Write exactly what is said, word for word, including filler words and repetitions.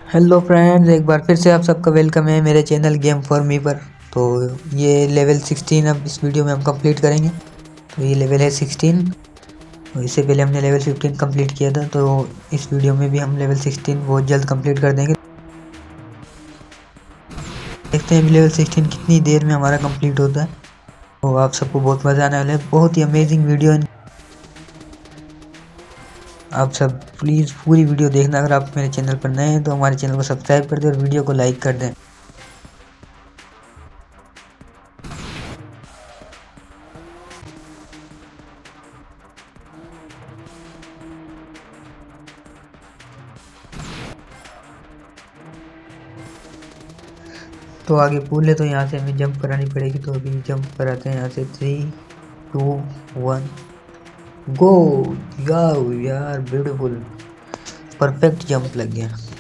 Hello friends, एक बार फिर से आप सबका वेलकम है मेरे चैनल गेम फॉर मी पर। तो ये लेवल सिक्सटीन अब इस वीडियो में हम कंप्लीट करेंगे। तो ये लेवल है सिक्सटीन। तो इससे पहले हमने लेवल फिफ्टीन कंप्लीट किया था, तो इस वीडियो में भी हम लेवल सिक्सटीन बहुत जल्द कंप्लीट कर देंगे। देखते हैं अभी लेवल सिक्सटीन कितनी देर में हमारा कंप्लीट होता है। तो आप सबको बहुत मज़ा आने वाला है, बहुत ही अमेजिंग वीडियो है। आप सब प्लीज़ पूरी वीडियो देखना। अगर आप मेरे चैनल पर नए हैं तो हमारे चैनल को सब्सक्राइब कर दें और वीडियो को लाइक कर दें। तो आगे पूल है, तो यहाँ से हमें जंप करानी पड़ेगी। तो अभी जंप कराते हैं यहाँ से। Three two one go. यार यार ब्यूटीफुल, परफेक्ट जंप लग गया।